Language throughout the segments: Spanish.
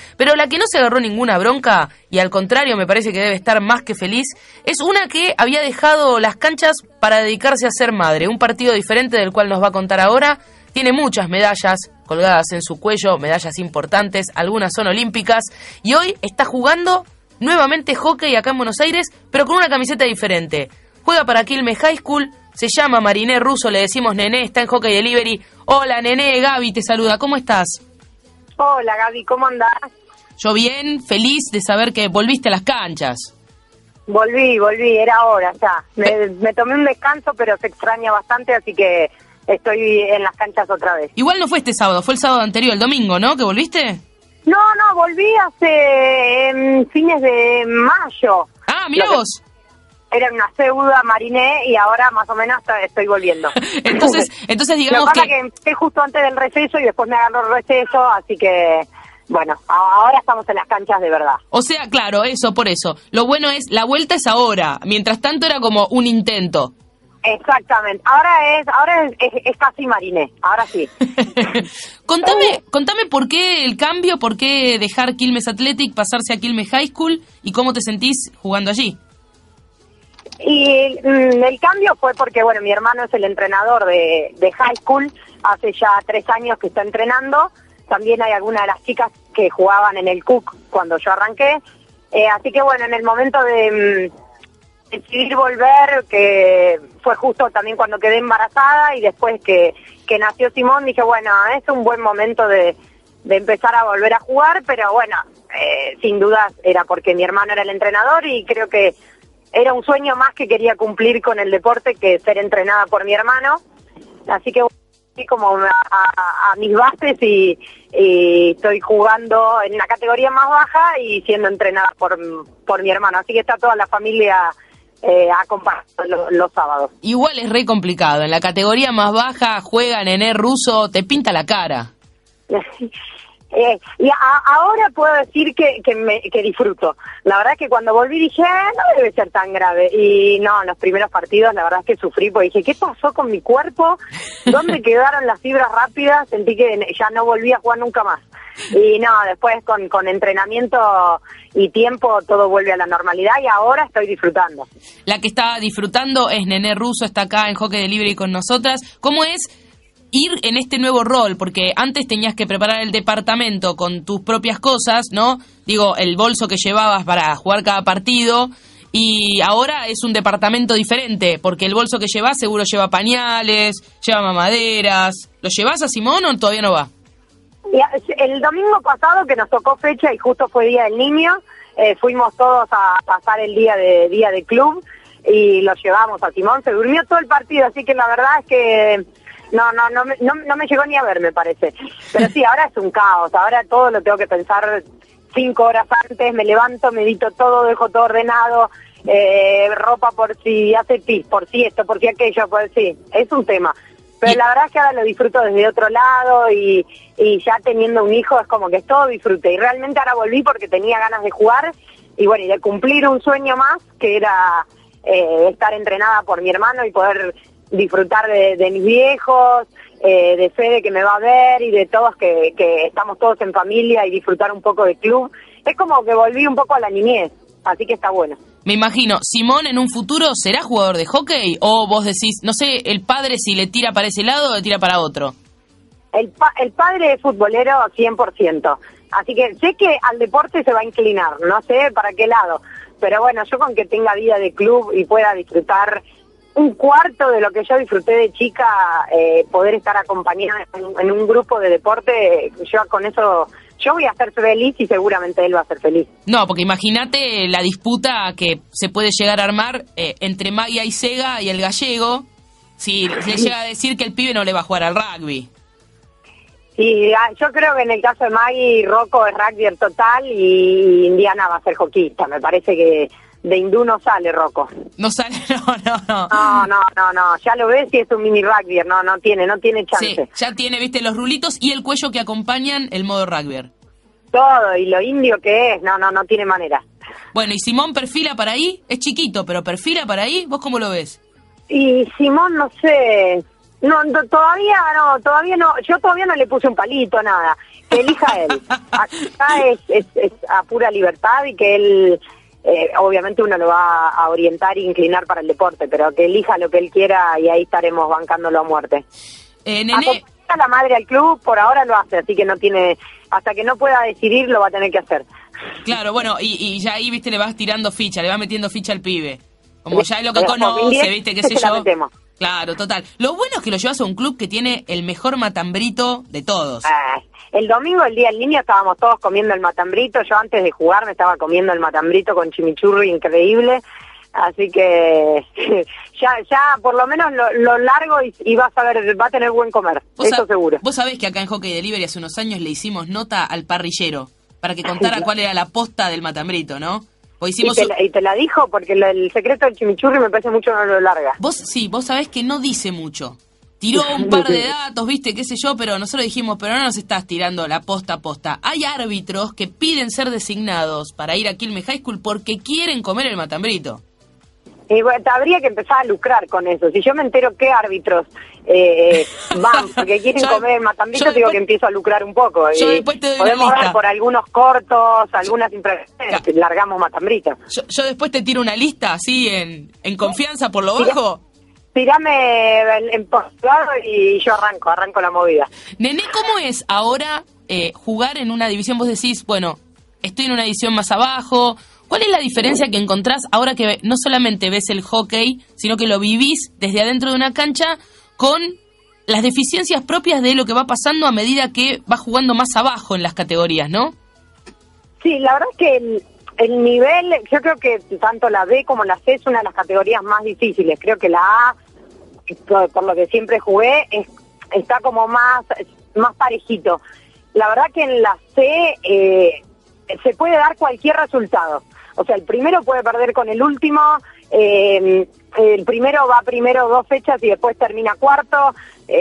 pero la que no se agarró ninguna bronca, y al contrario me parece que debe estar más que feliz, es una que había dejado las canchas para dedicarse a ser madre, un partido diferente del cual nos va a contar ahora. Tiene muchas medallas colgadas en su cuello, medallas importantes, algunas son olímpicas, y hoy está jugando nuevamente hockey acá en Buenos Aires, pero con una camiseta diferente. Juega para Quilmes High School, se llama Mariné Russo, le decimos Nené, está en Hockey Delivery. Hola Nené, Gaby te saluda, ¿cómo estás? Hola Gaby, ¿cómo andás? Yo bien, feliz de saber que volviste a las canchas. Volví, era hora ya. Me tomé un descanso, pero se extraña bastante, así que estoy en las canchas otra vez. Igual no fue este sábado, fue el sábado anterior, el domingo, ¿no? ¿Que volviste? No, volví hace fines de mayo. Ah, mirá vos. Era una pseudo mariné y ahora más o menos estoy volviendo. entonces digamos Lo que pasa que empecé justo antes del receso y después me agarró el receso, así que bueno, ahora estamos en las canchas de verdad. O sea, claro, eso, por eso. Lo bueno es, la vuelta es ahora. Mientras tanto era como un intento. Exactamente. Ahora es casi mariné, ahora sí. Contame por qué el cambio, por qué dejar Quilmes Athletic, pasarse a Quilmes High School y cómo te sentís jugando allí. Y el cambio fue porque, bueno, mi hermano es el entrenador de high school, hace ya 3 años que está entrenando. También hay algunas de las chicas que jugaban en el Cook cuando yo arranqué. Así que, bueno, en el momento de decidir volver, que fue justo también cuando quedé embarazada y después que nació Simón, dije, bueno, es un buen momento de empezar a volver a jugar, pero bueno, sin dudas era porque mi hermano era el entrenador y creo que era un sueño más que quería cumplir con el deporte que ser entrenada por mi hermano. Así que volví como a mis bases y estoy jugando en una categoría más baja y siendo entrenada por mi hermano. Así que está toda la familia acompañando los sábados. Igual es re complicado. En la categoría más baja juega Nené Russo, te pinta la cara. Y ahora puedo decir que disfruto. La verdad es que cuando volví dije, no debe ser tan grave. Y no, en los primeros partidos la verdad es que sufrí, porque dije, ¿qué pasó con mi cuerpo? ¿Dónde quedaron las fibras rápidas? Sentí que ya no volví a jugar nunca más. Y no, después con entrenamiento y tiempo todo vuelve a la normalidad y ahora estoy disfrutando. La que está disfrutando es Nené Russo, está acá en Hockey Delivery con nosotras. ¿Cómo es ir en este nuevo rol? Porque antes tenías que preparar el departamento con tus propias cosas, ¿no? Digo, el bolso que llevabas para jugar cada partido, y ahora es un departamento diferente, porque el bolso que llevas seguro lleva pañales, lleva mamaderas. ¿Lo llevas a Simón o todavía no va? El domingo pasado, que nos tocó fecha y justo fue Día del Niño, fuimos todos a pasar el día de club y lo llevamos a Simón. Se durmió todo el partido, así que la verdad es que no me llegó ni a ver, me parece. Pero sí, ahora es un caos, ahora todo lo tengo que pensar 5 horas antes, me levanto, medito todo, dejo todo ordenado, ropa por si hace pis, por si esto, por si aquello, por sí, es un tema. Pero la verdad es que ahora lo disfruto desde otro lado y ya teniendo un hijo es como que es todo disfrute. Y realmente ahora volví porque tenía ganas de jugar y bueno, y de cumplir un sueño más, que era estar entrenada por mi hermano y poder disfrutar de mis viejos, de Fede que me va a ver y de todos que estamos todos en familia y disfrutar un poco del club. Es como que volví un poco a la niñez, así que está bueno. Me imagino, ¿Simón en un futuro será jugador de hockey? ¿O vos decís, no sé, el padre si le tira para ese lado o le tira para otro? El padre es futbolero 100%, así que sé que al deporte se va a inclinar, no sé para qué lado, pero bueno, yo con que tenga vida de club y pueda disfrutar un cuarto de lo que yo disfruté de chica, poder estar acompañada en un grupo de deporte, yo con eso, yo voy a ser feliz y seguramente él va a ser feliz. No, porque imagínate la disputa que se puede llegar a armar entre Magia y Sega y el gallego, si le llega a decir que el pibe no le va a jugar al rugby. Sí, yo creo que en el caso de Maggie, Rocco es rugby total y Indiana va a ser hockeyista. Me parece que de hindú no sale Rocco. No sale, no. No, ya lo ves y es un mini rugby, no tiene chance. Sí, ya tiene, viste, los rulitos y el cuello que acompañan el modo rugby. Todo, y lo indio que es, no tiene manera. Bueno, ¿y Simón perfila para ahí? Es chiquito, pero perfila para ahí, ¿vos cómo lo ves? Y Simón, no sé, Todavía no, yo todavía no le puse un palito, nada, que elija él. Acá es a pura libertad y que él, obviamente uno lo va a orientar e inclinar para el deporte, pero que elija lo que él quiera y ahí estaremos bancándolo a muerte. Nene... A la madre al club, por ahora lo hace, así que no tiene, hasta que no pueda decidir lo va a tener que hacer. Claro, bueno, y ya ahí, viste, le vas tirando ficha, le vas metiendo ficha al pibe. Como ya es lo que conoce, viste, qué sé yo. Claro, total. Lo bueno es que lo llevas a un club que tiene el mejor matambrito de todos. El domingo, el día del niño, estábamos todos comiendo el matambrito. Yo antes de jugar me estaba comiendo el matambrito con chimichurri increíble. Así que ya por lo menos lo largo y vas a ver, va a tener buen comer, eso seguro. Vos sabés que acá en Hockey Delivery hace unos años le hicimos nota al parrillero para que contara cuál era la posta del matambrito, ¿no? Hicimos y te la dijo porque el secreto del chimichurri me parece mucho no lo larga. Vos sabés que no dice mucho. Tiró un par de datos, viste, qué sé yo, pero nosotros dijimos, pero no nos estás tirando la posta a posta. Hay árbitros que piden ser designados para ir a Quilmes High School porque quieren comer el matambrito. Y bueno, habría que empezar a lucrar con eso. Si yo me entero qué árbitros van porque quieren comer el matambrito, digo que empiezo a lucrar un poco. Yo después te doy podemos una lista. ver por algunos cortos, algunas impresiones, largamos matambrito. Yo después te tiro una lista así en confianza por lo bajo. Tirame en postgrado y yo arranco la movida. Nene, ¿cómo es ahora jugar en una división? Vos decís, bueno, estoy en una división más abajo. ¿Cuál es la diferencia que encontrás ahora que no solamente ves el hockey, sino que lo vivís desde adentro de una cancha con las deficiencias propias de lo que va pasando a medida que va jugando más abajo en las categorías, ¿no? Sí, la verdad es que el nivel, yo creo que tanto la B como la C es una de las categorías más difíciles. Creo que la A, por lo que siempre jugué, está como más parejito. La verdad que en la C se puede dar cualquier resultado. O sea, el primero puede perder con el último, el primero va primero 2 fechas y después termina cuarto.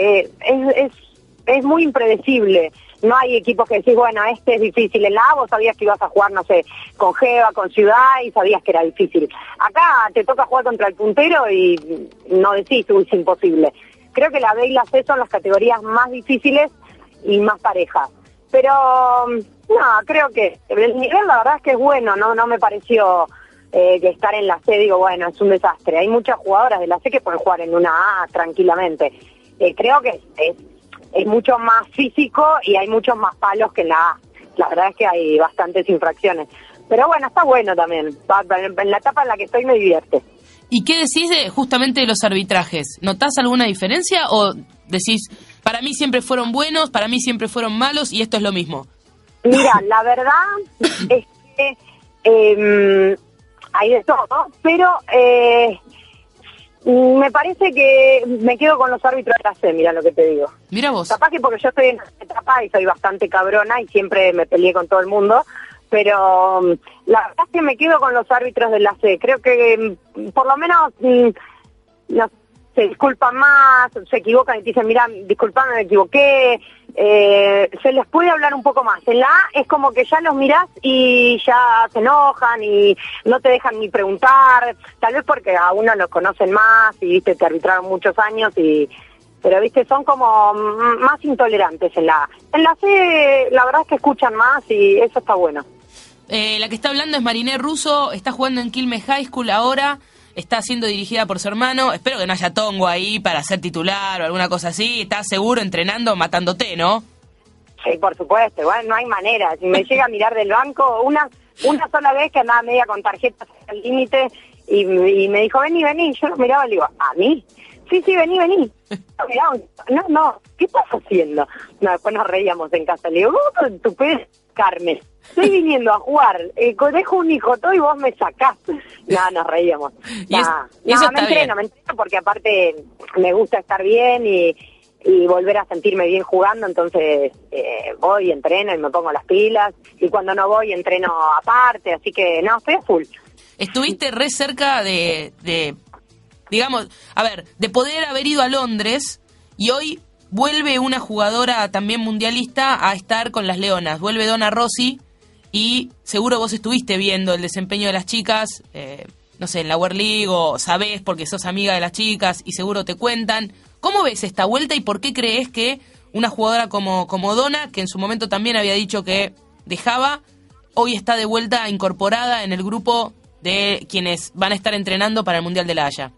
Es muy impredecible. No hay equipos que decís, bueno, este es difícil. En la A vos sabías que ibas a jugar, no sé, con Geva, con Ciudad y sabías que era difícil. Acá te toca jugar contra el puntero y no decís, es imposible. Creo que la B y la C son las categorías más difíciles y más parejas. Pero no, creo que el nivel la verdad es que es bueno, no me pareció que estar en la C, digo, bueno, es un desastre. Hay muchas jugadoras de la C que pueden jugar en una A tranquilamente. Creo que es mucho más físico y hay muchos más palos que en la A. La verdad es que hay bastantes infracciones. Pero bueno, está bueno también. En la etapa en la que estoy me divierte. ¿Y qué decís justamente de los arbitrajes? ¿Notás alguna diferencia o decís, para mí siempre fueron buenos, para mí siempre fueron malos y esto es lo mismo? Mira, la verdad es que hay de todo, pero me parece que me quedo con los árbitros de la C, mira lo que te digo. Mira vos. Capaz que porque yo estoy en esta etapa y soy bastante cabrona y siempre me peleé con todo el mundo, pero la verdad es que me quedo con los árbitros de la C. Creo que por lo menos se disculpan más, se equivocan y te dicen, mira, disculpame, me equivoqué. Se les puede hablar un poco más. En la A es como que ya los mirás y ya se enojan y no te dejan ni preguntar, tal vez porque a uno los conocen más y viste, te arbitraron muchos años pero viste, son como más intolerantes en la A. En la C la verdad es que escuchan más y eso está bueno. La que está hablando es Mariné Russo, está jugando en Quilmes High School ahora, está siendo dirigida por su hermano. Espero que no haya tongo ahí para ser titular o alguna cosa así. ¿Estás seguro entrenando, matándote, no? Sí, por supuesto. Bueno, no hay manera. Si me llega a mirar del banco, una sola vez que andaba media con tarjetas al límite y me dijo, vení. Yo lo miraba y le digo, ¿a mí? Sí, vení. No, ¿qué estás haciendo? No, después nos reíamos en casa. Le digo, ¿cómo tú puedes, Carmen? Estoy viniendo a jugar, dejo un hijo todo y vos me sacás. No, nos reíamos. Me entreno porque aparte me gusta estar bien y volver a sentirme bien jugando, entonces voy, entreno y me pongo las pilas, y cuando no voy entreno aparte, así que no, estoy a full. Estuviste re cerca de digamos, a ver, de poder haber ido a Londres y hoy vuelve una jugadora también mundialista a estar con las Leonas, vuelve Donna Rossi. Y seguro vos estuviste viendo el desempeño de las chicas, no sé, en la World League o sabés porque sos amiga de las chicas y seguro te cuentan. ¿Cómo ves esta vuelta y por qué crees que una jugadora como Donna, que en su momento también había dicho que dejaba, hoy está de vuelta incorporada en el grupo de quienes van a estar entrenando para el Mundial de La Haya?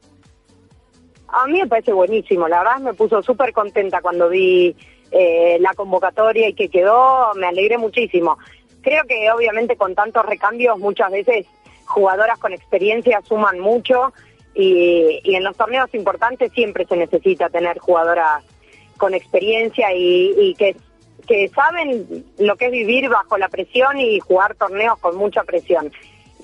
A mí me parece buenísimo, la verdad me puso súper contenta cuando vi la convocatoria y que quedó, me alegré muchísimo. Creo que obviamente con tantos recambios muchas veces jugadoras con experiencia suman mucho y en los torneos importantes siempre se necesita tener jugadoras con experiencia y que saben lo que es vivir bajo la presión y jugar torneos con mucha presión.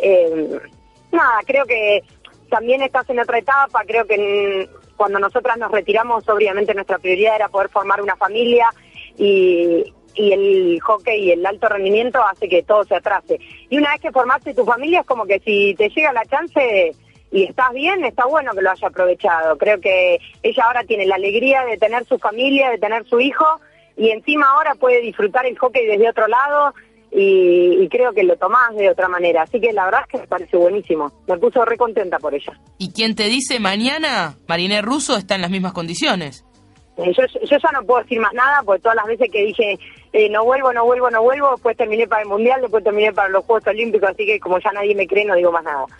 Nada, creo que también estás en otra etapa, creo que cuando nosotras nos retiramos, obviamente nuestra prioridad era poder formar una familia y el hockey y el alto rendimiento hace que todo se atrase. Y una vez que formaste tu familia es como que si te llega la chance y estás bien, está bueno que lo haya aprovechado. Creo que ella ahora tiene la alegría de tener su familia, de tener su hijo y encima ahora puede disfrutar el hockey desde otro lado y creo que lo tomás de otra manera. Así que la verdad es que me parece buenísimo. Me puso re contenta por ella. ¿Y quién te dice mañana Mariné Russo está en las mismas condiciones? Yo ya no puedo decir más nada, porque todas las veces que dije no vuelvo, después terminé para el Mundial, después terminé para los Juegos Olímpicos, así que como ya nadie me cree, no digo más nada.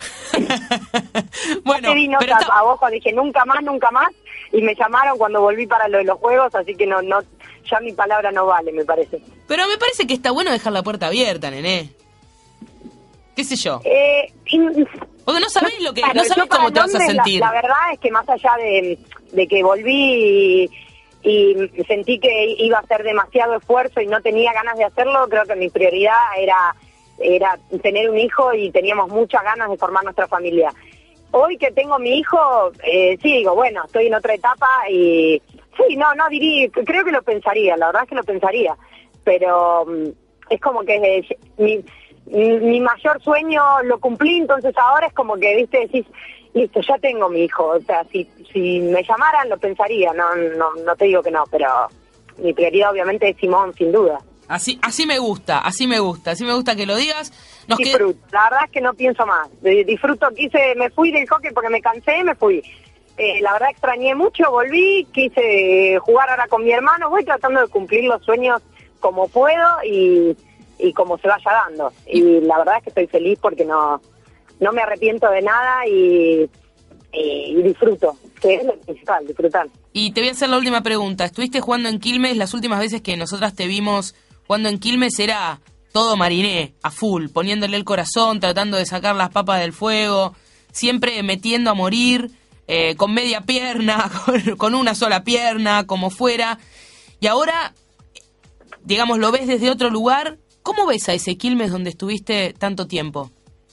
Bueno, te di nota a vos cuando dije nunca más, y me llamaron cuando volví para lo de los Juegos, así que no ya mi palabra no vale, me parece. Pero me parece que está bueno dejar la puerta abierta, nené. ¿Qué sé yo? Porque no sabés lo que, no sabés cómo te vas a sentir. La verdad es que más allá de que volví y sentí que iba a ser demasiado esfuerzo y no tenía ganas de hacerlo, creo que mi prioridad era tener un hijo y teníamos muchas ganas de formar nuestra familia. Hoy que tengo mi hijo, sí digo, bueno, estoy en otra etapa y sí, no diría, creo que lo pensaría, la verdad es que lo pensaría, pero es como que mi mayor sueño lo cumplí, entonces ahora es como que, viste, decís, listo, ya tengo mi hijo, o sea, si me llamaran lo pensaría, no te digo que no, pero mi prioridad obviamente es Simón, sin duda. Así me gusta que lo digas. Disfruto, la verdad es que no pienso más, disfruto, me fui del hockey porque me cansé, me fui. La verdad extrañé mucho, volví, quise jugar ahora con mi hermano, voy tratando de cumplir los sueños como puedo y como se vaya dando. Y la verdad es que estoy feliz porque no me arrepiento de nada y disfruto, que es lo principal, disfrutar. Y te voy a hacer la última pregunta. Estuviste jugando en Quilmes, las últimas veces que nosotras te vimos jugando en Quilmes era todo Mariné, a full, poniéndole el corazón, tratando de sacar las papas del fuego, siempre metiendo a morir, con media pierna, con una sola pierna, como fuera. Y ahora, digamos, lo ves desde otro lugar. ¿Cómo ves a ese Quilmes donde estuviste tanto tiempo?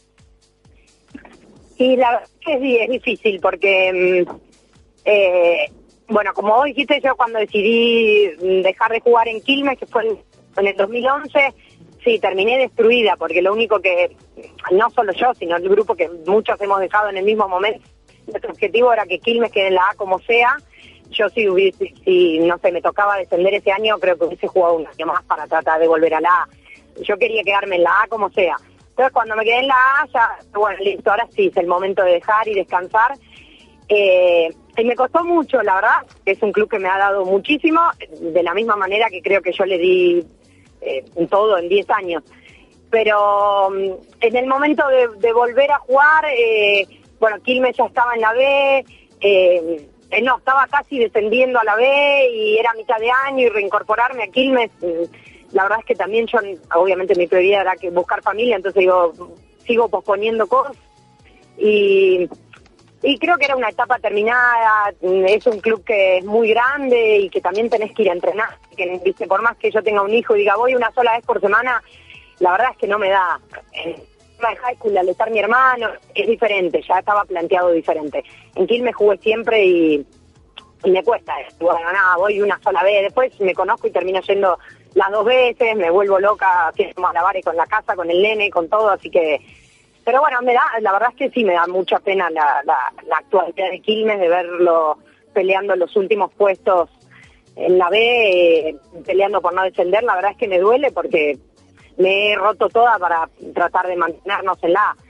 Y la verdad que es difícil porque, bueno, como vos dijiste, yo cuando decidí dejar de jugar en Quilmes, que fue en el 2011, sí, terminé destruida, porque lo único que, no solo yo, sino el grupo que muchos hemos dejado en el mismo momento, nuestro objetivo era que Quilmes quede en la A como sea. Yo si no sé, me tocaba descender ese año, creo que hubiese jugado un año más para tratar de volver a la A. Yo quería quedarme en la A como sea. Entonces cuando me quedé en la A, ya, bueno, listo, ahora sí, es el momento de dejar y descansar. Y me costó mucho, la verdad, que es un club que me ha dado muchísimo, de la misma manera que creo que yo le di todo en 10 años. Pero en el momento de volver a jugar, bueno, Quilmes ya estaba en la B, no, estaba casi descendiendo a la B y era mitad de año y reincorporarme a Quilmes, la verdad es que también yo, obviamente mi prioridad era que buscar familia, entonces digo, sigo posponiendo cosas y creo que era una etapa terminada. Es un club que es muy grande y que también tenés que ir a entrenar, que viste, por más que yo tenga un hijo y diga voy una sola vez por semana, la verdad es que no me da. En high school, al estar mi hermano, es diferente, ya estaba planteado diferente. En Quilmes jugué siempre y me cuesta. Bueno, nada, voy una sola vez, después me conozco y termino yendo las 2 veces, me vuelvo loca haciendo malabares con la casa, con el nene, con todo, así que... Pero bueno, la verdad es que sí me da mucha pena la actualidad de Quilmes, de verlo peleando los últimos puestos en la B, peleando por no descender. La verdad es que me duele porque me he roto toda para tratar de mantenernos en la A.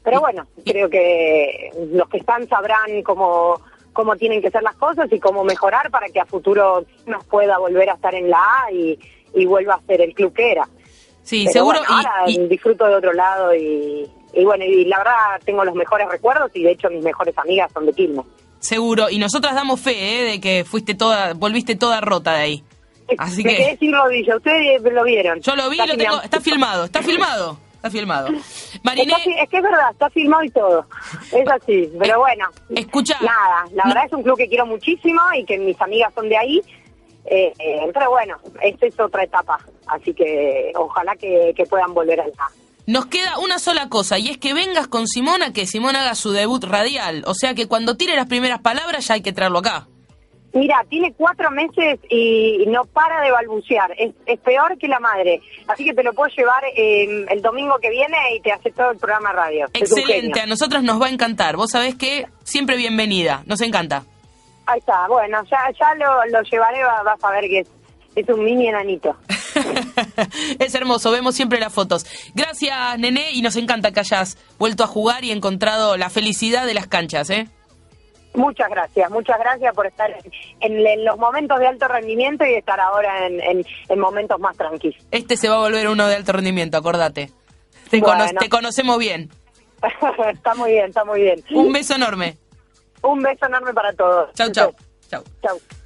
Pero bueno, creo que los que están sabrán cómo tienen que ser las cosas y cómo mejorar para que a futuro nos pueda volver a estar en la A y vuelva a ser el club que era. Sí, pero seguro. Bueno, ahora disfruto de otro lado y bueno, y la verdad tengo los mejores recuerdos y de hecho mis mejores amigas son de Quilmes. Seguro, y nosotras damos fe, de que volviste toda rota de ahí. Así Me quedé sin rodilla, ustedes lo vieron. Yo lo vi, está filmado. Mariné, es que es verdad, está filmado y todo. Es así, pero bueno. Escucha. Nada, la verdad es un club que quiero muchísimo y que mis amigas son de ahí. Pero bueno, esta es otra etapa. Así que ojalá que puedan volver allá. Nos queda una sola cosa, y es que vengas con Simona, que Simona haga su debut radial. O sea que cuando tire las primeras palabras ya hay que traerlo acá. Mira, tiene 4 meses y no para de balbucear. Es peor que la madre. Así que te lo puedo llevar el domingo que viene y te hace todo el programa de radio. Excelente, a nosotros nos va a encantar. Vos sabés que siempre bienvenida, nos encanta. Ahí está, bueno, ya lo llevaré, vas a ver que es un mini enanito. Es hermoso, vemos siempre las fotos. Gracias, Nené, y nos encanta que hayas vuelto a jugar y encontrado la felicidad de las canchas, ¿eh? Muchas gracias por estar en los momentos de alto rendimiento y estar ahora en momentos más tranquilos. Este se va a volver uno de alto rendimiento, acordate. Te conocemos bien. Está muy bien. Un beso enorme. Un beso enorme para todos. Chau. Chau.